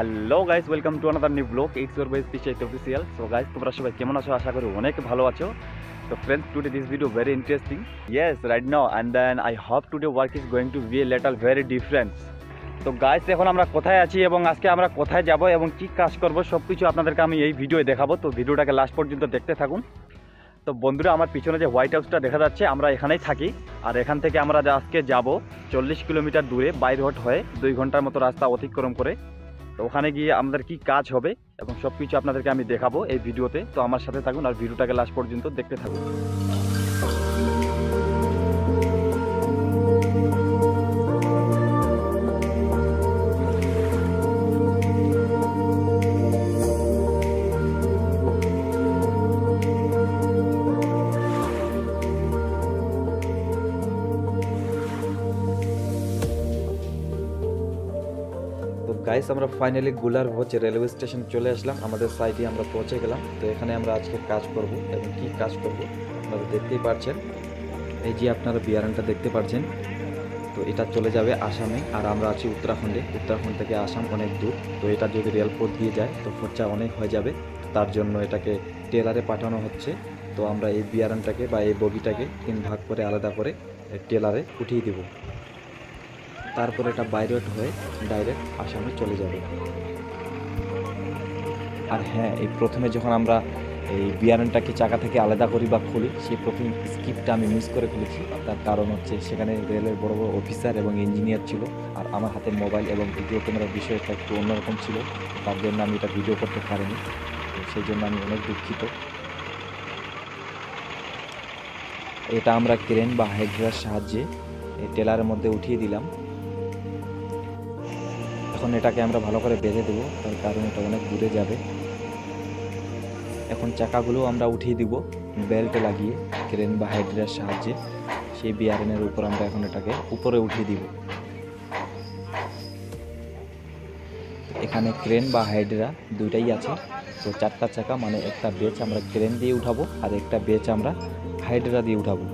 Hello guys, welcome to another new blog. It's your boys পিচাইত official. So guys, তোমরা সবাই কেমন আছো? আশা করি অনেক ভালো আছো। So friends, today this video very interesting. Yes, right now and then I hope today work is going to be a little very different. তো গাইস, এখন আমরা কোথায় আছি এবং আজকে আমরা কোথায় যাব এবং কি কাজ করব সব কিছু আপনাদেরকে আমি এই ভিডিওয়ে দেখাবো। তো ভিডিওটাকে লাস্ট পর্যন্ত দেখতে থাকুন। তো বন্ধুরা, আমার পিছনে যে হোয়াইট হাউসটা দেখা যাচ্ছে, আমরা এখানেই থাকি। আর এখান থেকে আমরা আজকে যাব 40 কিলোমিটার দূরে বাই রোড হয়ে 2 ঘন্টার মতো রাস্তা অতিক্রম করে। তো ওখানে গিয়ে আমাদের কি কাজ হবে এবং সব কিছু আপনাদেরকে আমি দেখাবো এই ভিডিওতে। তো আমার সাথে থাকুন আর ভিডিওটাকে লাস্ট পর্যন্ত দেখতে থাকুন। গাইস, আমরা ফাইনালি গুলার হচ্ছে রেলওয়ে স্টেশন চলে আসলাম। আমাদের সাইডে আমরা পৌঁছে গেলাম। তো এখানে আমরা আজকে কাজ করব এবং কি কাজ করব আপনারা দেখতেই পাচ্ছেন। এই যে আপনারা বিআরএনটা দেখতে পাচ্ছেন, তো এটা চলে যাবে আসামে। আর আমরা আছি উত্তরাখণ্ডে। উত্তরাখণ্ড থেকে আসাম অনেক দূর। তো এটা যদি রেলপথ দিয়ে যায় তো খরচা অনেক হয়ে যাবে। তার জন্য এটাকে ট্রেলারে পাঠানো হচ্ছে। তো আমরা এই বিআরএনটাকে বা এই বগিটাকে 3 ভাগ করে আলাদা করে ট্রেলারে উঠিয়ে দেব। তারপরে এটা বাই রোড হয়ে ডাইরেক্ট আসামে চলে যাবে। আর হ্যাঁ, এই প্রথমে যখন আমরা এই বিআরএনটাকে চাকা থেকে আলাদা করি বা খুলি, সেই প্রথম স্কিপটা আমি মিস করে ফেলেছি। তার কারণ হচ্ছে সেখানে রেলের বড় বড় অফিসার এবং ইঞ্জিনিয়ার ছিল, আর আমার হাতে মোবাইল এবং ভিডিও ক্যামেরার বিষয়টা একটু অন্যরকম ছিল। তার জন্য আমি এটা ভিডিও করতে পারিনি। সেই জন্য আমি অনেক দুঃখিত। এটা আমরা ক্রেন বা হাইড্রার সাহায্যে এই টেলারের মধ্যে উঠিয়ে দিলাম। এখন এটাকে আমরা ভালো করে বেঁধে দেবো, তার কারণ এটা অনেক দূরে যাবে। এখন চাকাগুলো আমরা উঠিয়ে দিব বেল্ট লাগিয়ে ক্রেন বা হাইড্রার সাহায্যে। সেই বিআরএনের উপর আমরা এখন এটাকে উপরে উঠিয়ে দিব। এখানে ক্রেন বা হাইড্রা দুইটাই আছে। তো 4টা চাকা, মানে একটা বেচ আমরা ক্রেন দিয়ে উঠাবো আর একটা বেচ আমরা হাইড্রা দিয়ে উঠাবো।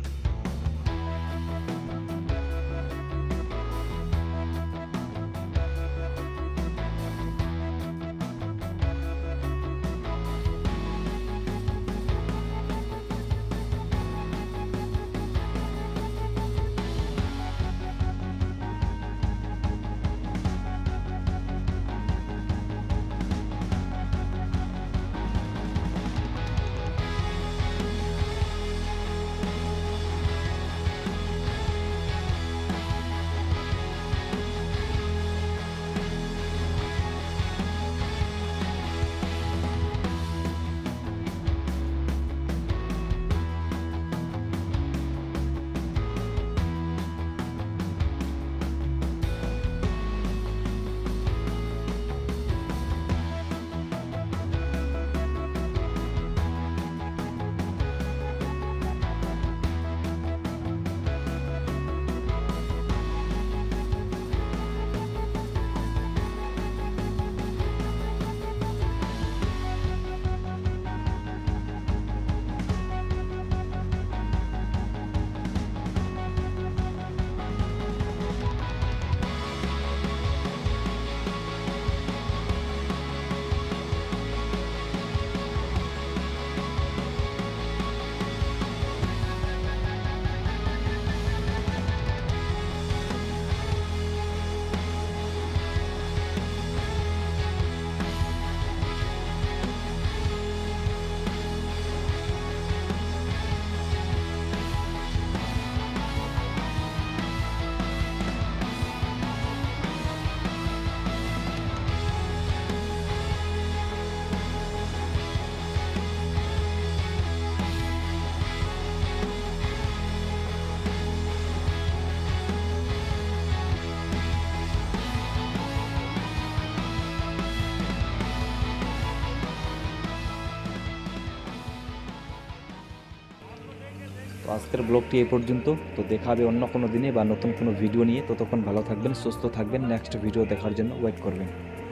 তো আজকের ব্লগটি এই পর্যন্ত। তো দেখা হবে অন্য কোনো দিনে বা নতুন কোনো ভিডিও নিয়ে। ততক্ষণ ভালো থাকবেন, সুস্থ থাকবেন। নেক্সট ভিডিও দেখার জন্য ওয়েট করবেন।